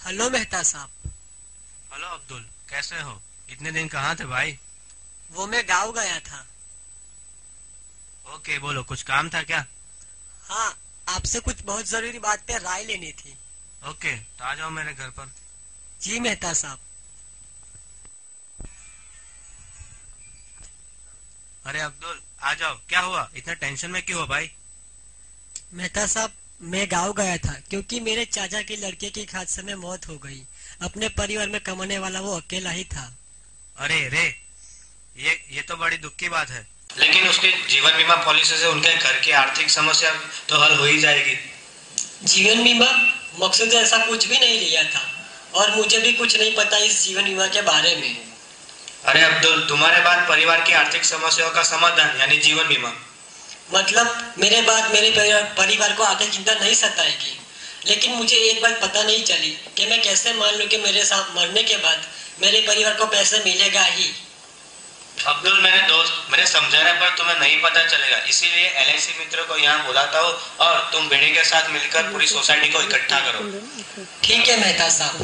Hello Mehta साहब। Hello Abdul, कैसे हो? इतने दिन कहाँ थे भाई? वो मैं गाँव गया था। ओके, बोलो, कुछ काम था क्या? हाँ, आपसे कुछ बहुत जरूरी बात पे राय लेनी थी। ओके, तो आ जाओ मेरे घर पर। जी मेहता साहब। अरे अब्दुल, आ जाओ। क्या हुआ? इतना टेंशन में क्यों हो भाई? मेहता साहब, मैं गाँव गया था क्योंकि मेरे चाचा के लड़के की हादसे में मौत हो गई। अपने परिवार में कमाने वाला वो अकेला ही था। अरे रे, ये तो बड़ी दुख की बात है। लेकिन उसके जीवन बीमा पॉलिसी से उनके घर की आर्थिक समस्या तो हल हो ही जाएगी। जीवन बीमा मकसद ऐसा कुछ भी नहीं लिया था और मुझे भी कुछ नहीं पता इस जीवन बीमा के बारे में। अरे अब्दुल, तुम्हारे बाद परिवार की आर्थिक समस्याओं का समाधान यानी जीवन बीमा। मतलब मेरे बाद मेरे परिवार को आर्थिक चिंता नहीं सताएगी। लेकिन मुझे एक बात पता नहीं चली कि मैं कैसे मान लूं कि मेरे साथ मरने के बाद मेरे परिवार को पैसे मिलेगा ही। अब्दुल मेरे दोस्त, मेरे समझाने पर तुम्हें नहीं पता चलेगा, इसीलिए एलआईसी मित्र को यहाँ बुलाता हूँ और तुम बेड़ी के साथ मिलकर पूरी सोसाइटी को इकट्ठा करो। ठीक है मेहता साहब।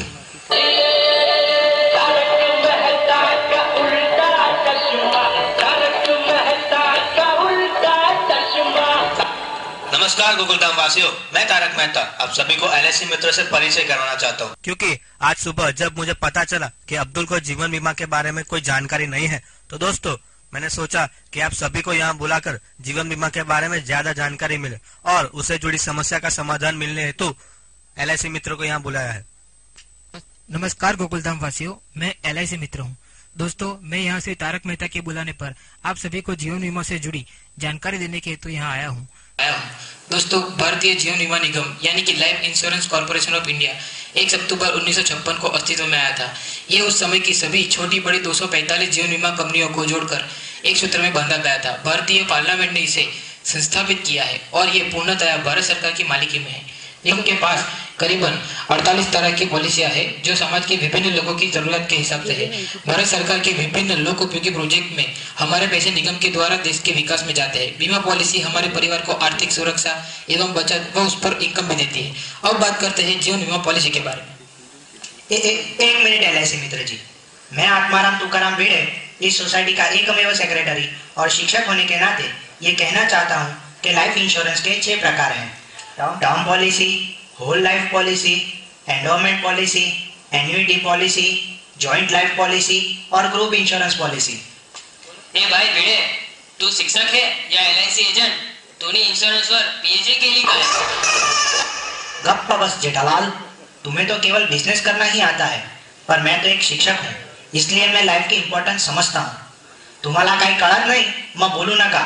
नमस्कार गोकुलधाम वासियों, मैं तारक मेहता आप सभी को एलआईसी मित्र से परिचय करवाना चाहता हूँ, क्योंकि आज सुबह जब मुझे पता चला कि अब्दुल को जीवन बीमा के बारे में कोई जानकारी नहीं है, तो दोस्तों मैंने सोचा कि आप सभी को यहाँ बुलाकर जीवन बीमा के बारे में ज्यादा जानकारी मिले और उसे जुड़ी समस्या का समाधान मिलने हेतु एलआईसी मित्र को यहाँ बुलाया है। नमस्कार गोकुलधाम वासियों, मैं एलआईसी मित्र हूँ। दोस्तों, मैं यहाँ से तारक मेहता के बुलाने पर आप सभी को जीवन बीमा से जुड़ी जानकारी देने के हेतु यहाँ आया हूँ। दोस्तों, भारतीय जीवन बीमा निगम यानी कि life insurance corporation of India 1 अक्टूबर 1956 को अस्तित्व में आया था। ये उस समय की सभी छोटी बड़ी 245 जीवन बीमा कंपनियों को जोड़कर एक सूत्र में बांधा गया था। भारतीय पार्लियामेंट ने इसे संस्थापित किया है और ये पूर्णतः भारत सरकार की मालिकी में है। निगम के पास करीबन 48 तरह की पॉलिसियां हैं जो समाज के विभिन्न लोगों की जरूरत के हिसाब से है। भारत सरकार के विभिन्न लोक उपयोगी प्रोजेक्ट में हमारे पैसे निगम के द्वारा देश के विकास में जाते हैं। बीमा पॉलिसी हमारे परिवार को आर्थिक सुरक्षा एवं बचत व उस पर इनकम भी देती है। अब बात करते हैं जीवन बीमा पॉलिसी के बारे में। एक मिनट एलआईसी मित्र जी, मैं आत्माराम तुकाराम भिड़े इस सोसाइटी का एकमेव सेक्रेटरी और शिक्षक होने के नाते ये कहना चाहता हूँ कि लाइफ इंश्योरेंस के 6 प्रकार हैं। Term policy, whole life policy, endowment policy, annuity policy, joint life policy और ग्रुप इंश्योरेंस पॉलिसी। ए भाई भिड़े, तू शिक्षक है या एलआईसी एजेंट? तूने इंश्योरेंस पर पीएचडी के लिए कहा है? गप्पा बस जेठालाल, तुम्हें तो केवल बिजनेस करना ही आता है, पर मैं तो एक शिक्षक हूँ, इसलिए मैं लाइफ की इम्पोर्टेंस समझता हूँ। तुम्हाला काही कळत नहीं, मैं बोलू नका।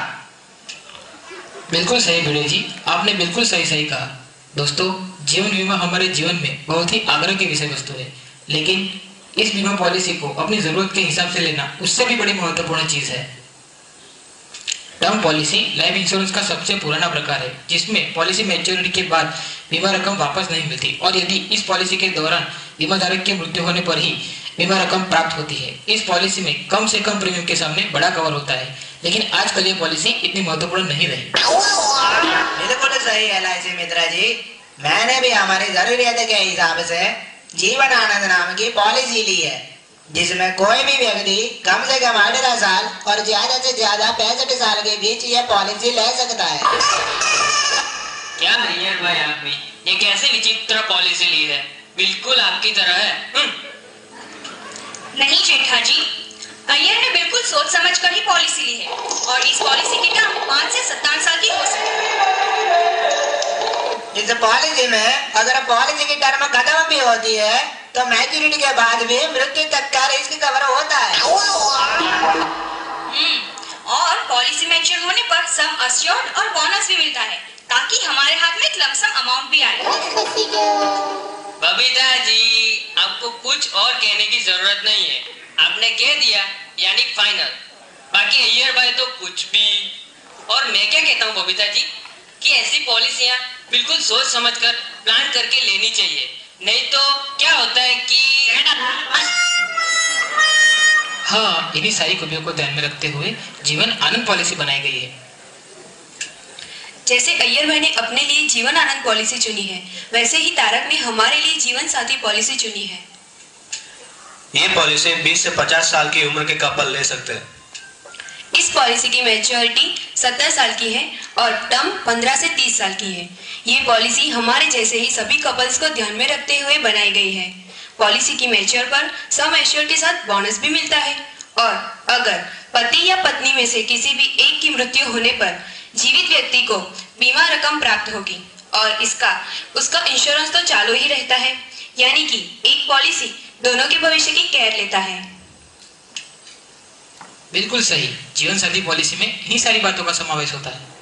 बिल्कुल सही भिड़े जी, आपने बिल्कुल सही कहा। दोस्तों, जीवन बीमा हमारे जीवन में बहुत ही आग्रह की विषय वस्तु है, लेकिन इस बीमा पॉलिसी को अपनी जरूरत के हिसाब से लेना उससे भी बड़ी महत्वपूर्ण चीज है। टर्म पॉलिसी लाइफ इंश्योरेंस का सबसे पुराना प्रकार है, जिसमें पॉलिसी मैच्योरिटी के बाद बीमा रकम वापस नहीं मिलती और यदि इस पॉलिसी के दौरान बीमा धारक की मृत्यु होने पर ही बीमा रकम प्राप्त होती है। इस पॉलिसी में कम से कम प्रीमियम के सामने बड़ा कवर होता है, लेकिन आजकल ये पॉलिसी इतनी महत्वपूर्ण नहीं रही। बिल्कुल सही एलआईसी मित्र जी, मैंने भी हमारी जरूरियत के हिसाब से जीवन आनंद नाम की पॉलिसी ली है, जिसमें कोई भी व्यक्ति कम से कम 18 साल और ज्यादा से ज्यादा 65 साल के बीच ये पॉलिसी ले सकता है। क्या भैया भाई, आपने ये कैसे विचित्र पॉलिसी ली है? बिल्कुल आपकी तरह है। नहीं जेठा जी, अय्यर ने बिल्कुल सोच समझ कर ही पॉलिसी ली है और इस पॉलिसी की टर्म 5 से 57 साल की हो सकती है। इस पॉलिसी में अगर पॉलिसी की टर्म खत्म भी होती है तो मैच्योरिटी के बाद भी मृत्यु तक का रिस्क कवर होता है। और पॉलिसी मैच्योर होने पर सम अश्योर्ड और बोनस भी मिलता है, ताकि हमारे हाथ में एक लमसम अमाउंट भी आए। बबीता जी, आपको कुछ और कहने की जरूरत नहीं है, आपने कह दिया यानी फाइनल। बाकी अय्यर भाई तो कुछ भी। और मैं क्या कहता हूँ बबीता जी, कि ऐसी पॉलिसियां बिल्कुल सोच समझकर प्लान करके लेनी चाहिए, नहीं तो क्या होता है कि हाँ, इन्हीं सारी खूबियों को ध्यान में रखते हुए जीवन आनंद पॉलिसी बनाई गई है। जैसे अय्यर भाई ने अपने लिए जीवन आनंद पॉलिसी चुनी है, वैसे ही तारक ने हमारे लिए जीवन साथी पॉलिसी चुनी है। ये पॉलिसी 20 से 50 साल की उम्र के कपल ले सकते हैं। इस पॉलिसी की मैच्योरिटी 70 साल की है और टर्म 15 से 30 साल की है। ये पॉलिसी हमारे जैसे ही सभी कपल्स को ध्यान में रखते हुए बनाई गई है। पॉलिसी की मैच्योर पर सम एश्योर के साथ बोनस भी मिलता है और अगर पति या पत्नी में से किसी भी एक की मृत्यु होने पर जीवित व्यक्ति को बीमा रकम प्राप्त होगी और उसका इंश्योरेंस तो चालू ही रहता है, यानी कि एक पॉलिसी दोनों के भविष्य की केयर लेता है। बिल्कुल सही। जीवन साथी पॉलिसी में इन्हीं सारी बातों का समावेश होता है।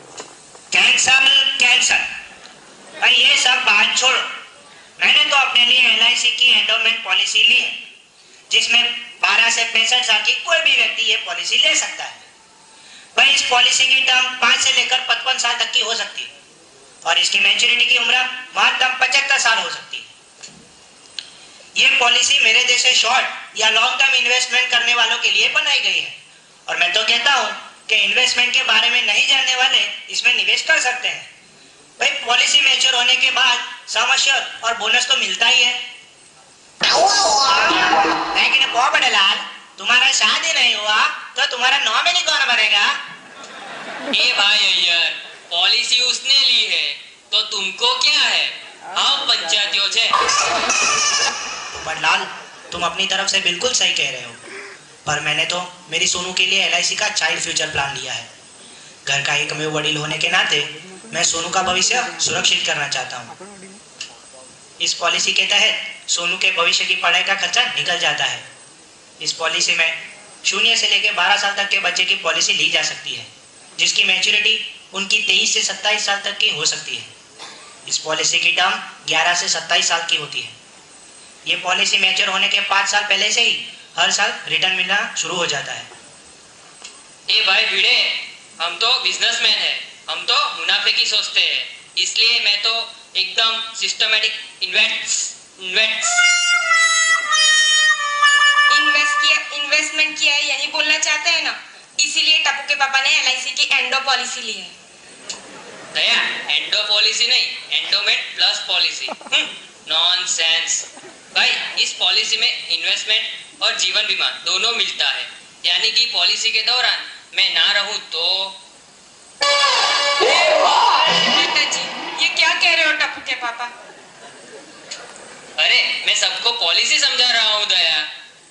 कैंसर भाई ये सब बात छोड़ो। मैंने तो अपने लिए LIC की एंडोमेंट पॉलिसी ली है, जिसमें 12 से 65 साल की कोई भी व्यक्ति ये पॉलिसी ले सकता है। भाई इस पॉलिसी की टर्म 5 से लेकर 55 साल तक की हो सकती है और इसकी मैच्योरिटी की उम्र महत्तम 75 साल हो सकती है। ये पॉलिसी मेरे जैसे शॉर्ट या लॉन्ग टर्म इन्वेस्टमेंट करने वालों के लिए बनाई गई है और मैं तो कहता हूँ कि इन्वेस्टमेंट के बारे में नहीं जानने वाले इसमें निवेश कर सकते हैं। भाई पॉलिसी मैच्योर होने के बाद सम एश्योर और बोनस तो मिलता ही है। लेकिन बहुत बड़े लाल, तुम्हारा शादी नहीं हुआ तो तुम्हारा नॉमिनी कौन बनेगा? ए भाई अय्यर, पॉलिसी उसने ली है तो तुमको क्या है? हम पंचायतियों से। बड़लाल, तुम अपनी तरफ से बिल्कुल सही कह रहे हो, पर मैंने तो मेरी सोनू के लिए LIC का चाइल्ड फ्यूचर प्लान लिया है। घर का एकमेव वडील होने के नाते मैं सोनू का भविष्य सुरक्षित करना चाहता हूँ। इस पॉलिसी के तहत सोनू के भविष्य की पढ़ाई का खर्चा निकल जाता है। इस पॉलिसी में 0 से लेकर 12 साल तक के बच्चे की पॉलिसी ली जा सकती है, जिसकी मैच्योरिटी उनकी 23 से 27 साल तक की हो सकती है। इस पॉलिसी की टर्म 11 से 27 साल की होती है। ये पॉलिसी मैच्योर होने के 5 साल पहले से ही हर साल रिटर्न मिलना शुरू हो जाता है। ए भाई भिड़े, हम तो बिजनेसमैन है, हम तो मुनाफे की सोचते हैं, इसलिए मैं तो एकदम सिस्टमैटिक इन्वेस्टमेंट किया है, यही बोलना चाहते हैं ना? इसीलिए टप्पू के पापा ने LIC की एंडो पॉलिसी ली है। दया, एंडो पॉलिसी नहीं, एंडोमेंट प्लस पॉलिसी। नॉनसेंस। भाई इस पॉलिसी में इन्वेस्टमेंट और जीवन बीमा दोनों मिलता है, यानी कि पॉलिसी के दौरान मैं ना रहूं तो। जी, ये क्या कह रहे हो टप्पू के पापा? अरे मैं सबको पॉलिसी समझा रहा हूँ दया।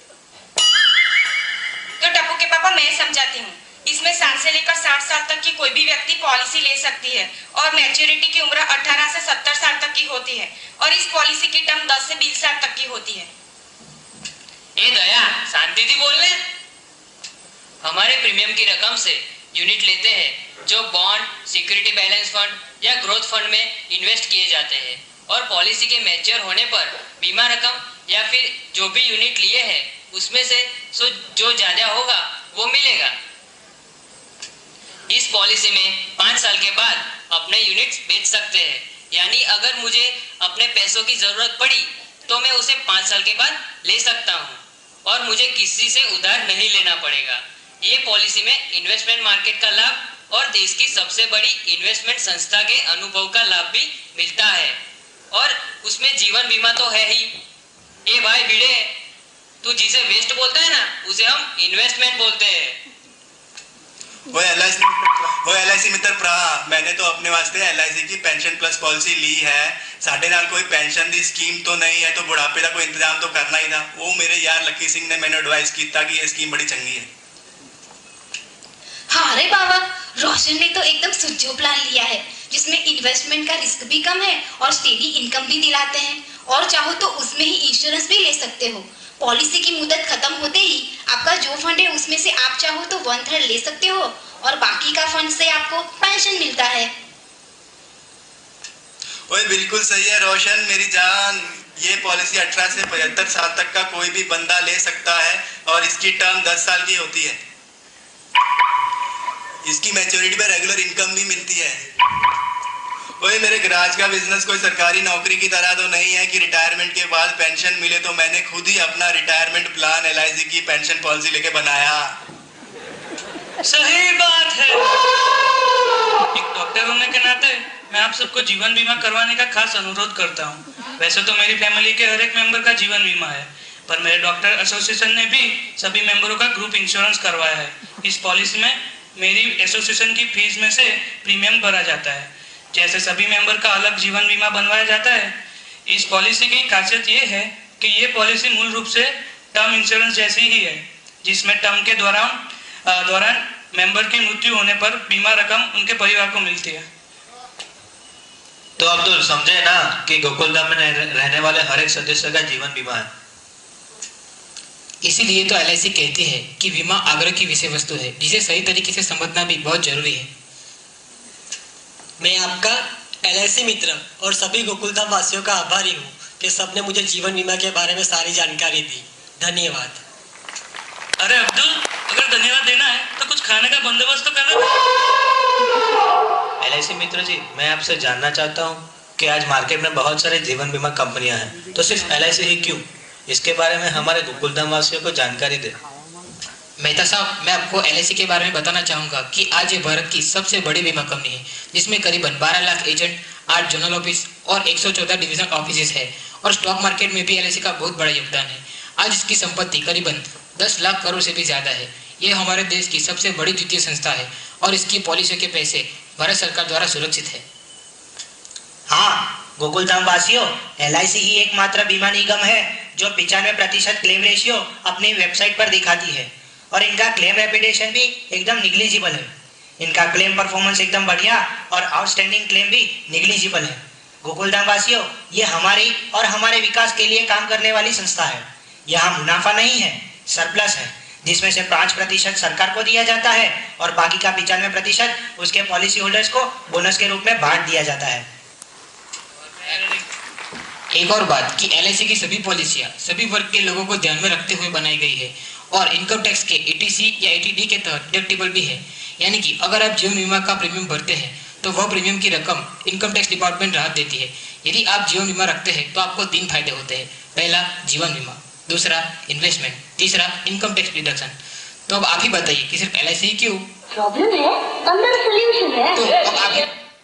तो टप्पू के पापा मैं समझाती हूँ। इसमें 60 से लेकर 60 साल तक की कोई भी व्यक्ति पॉलिसी ले सकती है और मैच्योरिटी की उम्र 18 से 70 साल तक की होती है और इस पॉलिसी की टर्म 10 से 20 साल तक की होती है। ए दया, शांति से बोल ले। हमारे प्रीमियम की रकम से यूनिट लेते हैं जो बॉन्ड, सिक्योरिटी बैलेंस फंड या ग्रोथ फंड में इन्वेस्ट किए जाते हैं और पॉलिसी के मैच्योर होने पर बीमा रकम या फिर जो भी यूनिट लिए हैं उसमें से जो ज्यादा होगा वो मिलेगा। इस पॉलिसी में 5 साल के बाद अपने यूनिट्स बेच सकते हैं, यानी अगर मुझे अपने पैसों की जरूरत पड़ी तो मैं उसे 5 साल के बाद ले सकता हूँ और मुझे किसी से उधार नहीं लेना पड़ेगा। ये पॉलिसी में इन्वेस्टमेंट मार्केट का लाभ और देश की सबसे बड़ी इन्वेस्टमेंट संस्था के अनुभव का लाभ भी मिलता है और उसमें जीवन बीमा तो है ही। ए भाई भिड़े, तू जिसे वेस्ट बोलता है ना उसे हम इन्वेस्टमेंट बोलते हैं। वो LIC मित्र भरा, मैंने तो अपने वास्ते LIC की पेंशन प्लस पॉलिसी ली है। साढ़े नाल कोई पेंशन दी स्कीम तो नहीं है, तो बुढ़ापे का कोई इंतजाम तो करना ही था। वो मेरे यार लकी सिंह ने मैंने एडवाइस किया कि ये स्कीम बड़ी चंगी है। हाँ रे बाबा, रोशन ने तो एकदम सुझो प्लान लिया है जिसमें इन्वेस्टमेंट का रिस्क भी कम है और स्टेडी इनकम भी दिलाते हैं और चाहो तो उसमें ही इंश्योरेंस भी ले सकते हो। पॉलिसी की मुदत खत्म होते ही आपका जो फंड है उसमें से आप चाहो तो 1/3 ले सकते हो और बाकी का फंड से आपको पेंशन मिलता है। ओए बिल्कुल सही है रोशन मेरी जान। ये पॉलिसी 18 से 75 साल तक का कोई भी बंदा ले सकता है और इसकी टर्म 10 साल की होती है। इसकी मैच्योरिटी पे रेगुलर इनकम भी मिलती है। ओए मेरे गराज का बिजनेस कोई सरकारी नौकरी की तरह तो नहीं है कि रिटायरमेंट के बाद पेंशन मिले, तो मैंने खुद ही अपना रिटायरमेंट प्लान LIC की पेंशन पॉलिसी लेके बनाया। सही बात है। एक डॉक्टर होने के नाते मैं आप सबको जीवन बीमा करवाने का खास अनुरोध करता हूँ। वैसे तो मेरी फैमिली के हर एक मेंबर का जीवन बीमा है, पर मेरे डॉक्टर एसोसिएशन ने भी सभी मेंबरों का ग्रुप इंश्योरेंस करवाया है। इस पॉलिसी में मेरी एसोसिएशन की फीस में से प्रीमियम भरा जाता है। जैसे सभी मेंबर का अलग जीवन बीमा बनवाया जाता है। इस पॉलिसी की खासियत ये है कि ये पॉलिसी मूल रूप से टर्म इंश्योरेंस जैसी ही है, जिसमें टर्म के दौरान मेंबर की मृत्यु होने पर बीमा रकम उनके परिवार को मिलती है। तो अब्दुल समझे ना कि गोकुलधाम में रहने वाले हर एक सदस्य का जीवन बीमा है। इसीलिए तो एलआईसी कहती है कि बीमा आग्रह की विषय वस्तु है, जिसे सही तरीके से समझना भी बहुत जरूरी है। मैं आपका एलआईसी मित्र और सभी गोकुलधाम वासियों का आभारी हूँ कि सबने मुझे जीवन बीमा के बारे में सारी जानकारी दी। धन्यवाद। अरे अब्दुल, अगर धन्यवाद देना है तो कुछ खाने का बंदोबस्त तो करना। एलआईसी मित्र जी, मैं आपसे जानना चाहता हूँ कि आज मार्केट में बहुत सारी जीवन बीमा कंपनियां हैं, तो सिर्फ एलआईसी ही क्यों? इसके बारे में हमारे गोकुलधाम वासियों को जानकारी दे। मेहता साहब, मैं आपको एलआईसी के बारे में बताना चाहूँगा कि आज ये भारत की सबसे बड़ी बीमा कंपनी है, जिसमें करीबन 12 लाख एजेंट, 8 जोनल ऑफिस और 114 डिविजनल ऑफिस है, और स्टॉक मार्केट में भी एलआईसी का बहुत बड़ा योगदान है। आज इसकी संपत्ति करीबन 10 लाख करोड़ से भी ज्यादा है। ये हमारे देश की सबसे बड़ी वित्तीय संस्था है और इसकी पॉलिसियों के पैसे भारत सरकार द्वारा सुरक्षित है। हाँ गोकुलधाम वासियों, एलआईसी ही एकमात्र बीमा निगम है जो 95% क्लेम रेशियो अपनी वेबसाइट पर दिखाती है, और इनका क्लेम रेपुटेशन भी एकदम निग्लिजिबल है। इनका क्लेम परफॉर्मेंस एकदम बढ़िया और आउटस्टैंडिंग क्लेम भी निग्लिजिबल है। गोकुलधाम वासियों, ये हमारी और हमारे विकास के लिए काम करने वाली संस्था है। यहाँ मुनाफा नहीं है, सरप्लस है, जिसमें से 5% सरकार को दिया जाता है और बाकी का 95% उसके पॉलिसी होल्डर्स को बोनस के रूप में बांट दिया जाता है। एक और बात कि एलआईसी की सभी पॉलिसियां सभी वर्ग के लोगों को ध्यान में रखते हुए बनाई गई है और इनकम टैक्स के एटीसी या एटीडी के तहत डिडक्टिबल भी है। यानी कि अगर आप जीवन बीमा का प्रीमियम भरते हैं तो वह प्रीमियम की रकम इनकम टैक्स डिपार्टमेंट राहत देती है। यदि आप जीवन बीमा रखते हैं तो आपको 3 फायदे होते हैं। पहला, जीवन बीमा, दूसरा इन्वेस्टमेंट, तीसरा इनकम टैक्स डिडक्शन। तो अब आप ही बताइए कि सिर्फ एलआईसी ही क्यों? प्रॉब्लम है, अंदर सॉल्यूशन है। तो अब आप ही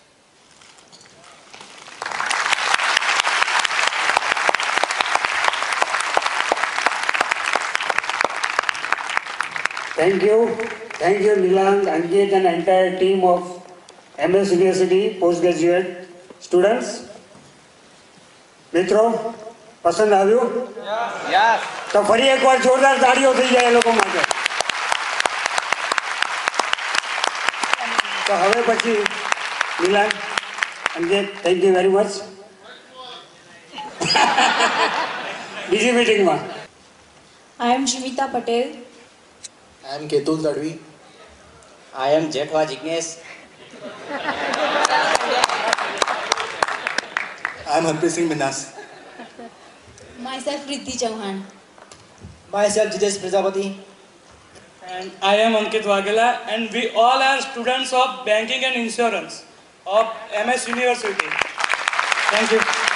Thank you Nilang, Ankit and entire team of MS University postgraduate students. મિત્રો પસંદ આવ્યું? યસ. તો ફરી એકવાર જોરદાર તાળીઓ થઈ જાય એ લોકો માટે. તો હવે પછી Nilang, Ankit, thank you very much. બીજી મીટિંગમાં I am Shimita Patel. I am Ketul Tadvi. I am Jetwa Jignesh. I am Harpreet Singh Minhas. Myself Riddhi Chauhan. Myself Jidesh Prajapati. And I am Ankit Waghela, and we all are students of banking and insurance of MS University. Thank you.